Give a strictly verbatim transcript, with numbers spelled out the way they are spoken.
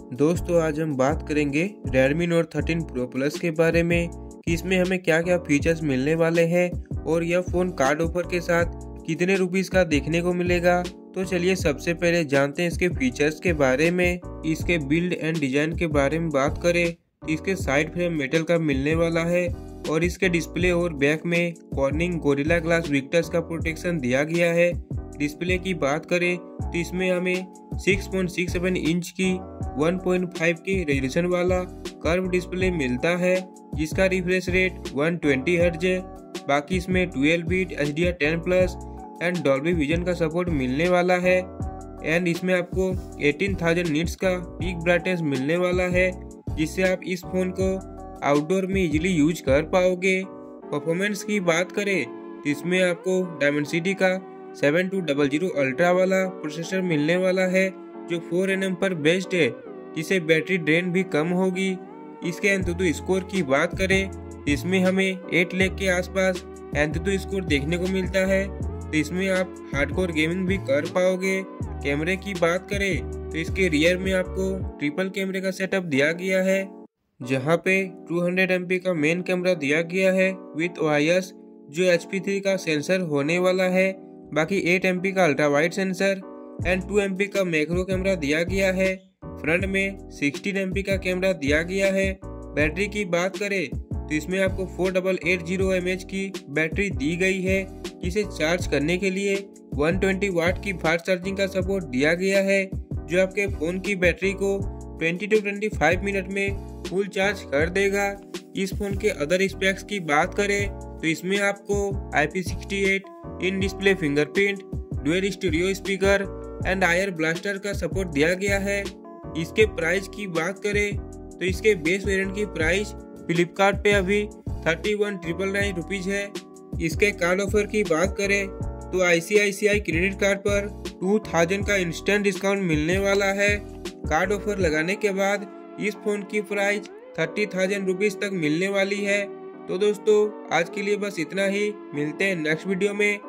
दोस्तों आज हम बात करेंगे Redmi Note thirteen Pro Plus के बारे में कि इसमें हमें क्या क्या फीचर्स मिलने वाले हैं और यह फ़ोन कार्ड ऑफर के साथ कितने रुपीस का देखने को मिलेगा। तो चलिए सबसे पहले जानते हैं इसके फीचर्स के बारे में। इसके बिल्ड एंड डिजाइन के बारे में बात करें तो इसके साइड फ्रेम मेटल का मिलने वाला है और इसके डिस्प्ले और बैक में कॉर्निंग गोरिल्ला ग्लास विक्टर्स का प्रोटेक्शन दिया गया है। डिस्प्ले की बात करें तो इसमें हमें six point six seven inch की वन पॉइंट फाइव की रेजोल्यूशन वाला कर्व डिस्प्ले मिलता है जिसका refresh rate one twenty hertz है। बाकी इसमें twelve bit H D R ten plus and Dolby Vision का सपोर्ट मिलने वाला है एंड इसमें आपको एटीन थाउजेंड निट्स का पीक ब्राइटनेस मिलने वाला है जिससे आप इस फोन को आउटडोर में इजीली यूज कर पाओगे। परफॉर्मेंस की बात करें तो इसमें आपको डायमेंसिटी का seven two double zero ultra वाला प्रोसेसर मिलने वाला है जो फोर एन एम पर बेस्ड है जिससे बैटरी ड्रेन भी कम होगी। इसके एंतुतु स्कोर की बात करें तो इसमें हमें एट लाख के आसपास एंतुतु स्कोर देखने को मिलता है तो इसमें आप हार्डकोर गेमिंग भी कर पाओगे। कैमरे की बात करें तो इसके रियर में आपको ट्रिपल कैमरे का सेटअप दिया गया है जहां पे टू हंड्रेड एम पी का मेन कैमरा दिया गया है विद ओ आई एस जो एच पी थ्री का सेंसर होने वाला है। बाकी एट एम पी का ultra wide sensor and two M P का मैक्रो कैमरा दिया गया है। फ्रंट में सिक्सटीन एम पी का कैमरा दिया गया है। बैटरी की बात करें तो इसमें आपको four double eight zero M H की बैटरी दी गई है जिसे चार्ज करने के लिए वन ट्वेंटी वाट की फास्ट चार्जिंग का सपोर्ट दिया गया है जो आपके फोन की बैटरी को twenty to twenty five minute में फुल चार्ज कर देगा। इस फोन के अदर स्पेक्स की बात करें तो इसमें आपको I P sixty eight in display fingerprint, dual stereo speaker and I R blaster का सपोर्ट दिया गया है। इसके प्राइस की बात करें तो इसके बेस वेरिएंट की प्राइस फ्लिपकार्ट पे अभी thirty one triple nine rupees है। इसके कार्ड ऑफर की बात करें तो I C I C I credit card पर टू थाउजेंड का इंस्टेंट डिस्काउंट मिलने वाला है। कार्ड ऑफर लगाने के बाद इस फोन की प्राइस थर्टी थाउजेंड रुपीज तक मिलने वाली है। तो दोस्तों आज के लिए बस इतना ही, मिलते हैं नेक्स्ट वीडियो में।